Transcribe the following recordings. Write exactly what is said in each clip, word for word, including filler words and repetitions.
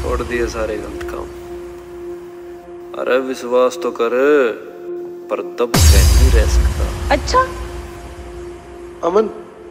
छोड़ दिए सारे गलत काम। अरे विश्वास तो कर, पर दब के नहीं रह सकता। अच्छा अमन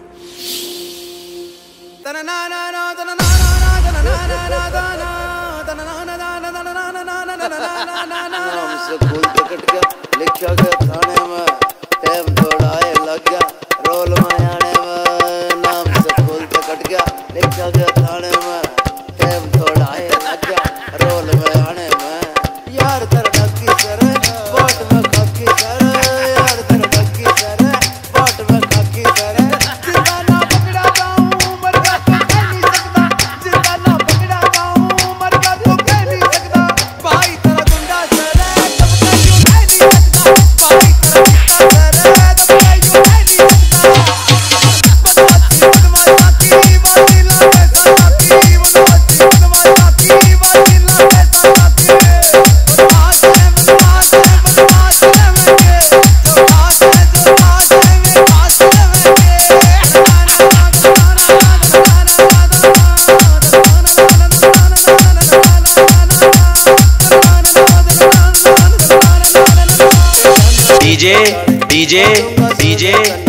हमसे फूल कट गया, लिखा गया थाने में, टाइम थोड़ा आए लग गया, रोल में आने में। नाम से फूल कट गया, लिखा गया थाने में, टाइम थोड़ा आए लग गया, रोल में आने में। यार तेरा डक्की सर बोट में खाकी सर, यार तेरा डक्की सर बोट में खाकी सर। जिंदा ना पकड़ा जाऊं मर गया तो कह नहीं सकता, जिंदा ना पकड़ा जाऊं मर गया तो कह नहीं सकता। भाई तेरा गुंडा सर तब कह यूं कह नहीं सकता, भाई तेरा गुंडा सर तब कह यूं कह नहीं सकता। बदमाशी बदमाशी की बाती ला पैसा लाती, बदमाशी बदमाशी की बाती ला पैसा लाती। बदमाश है बदमाश है बदमाश है मेरे, जो पास है जो पास है वे पास है मेरे। DJ DJ DJ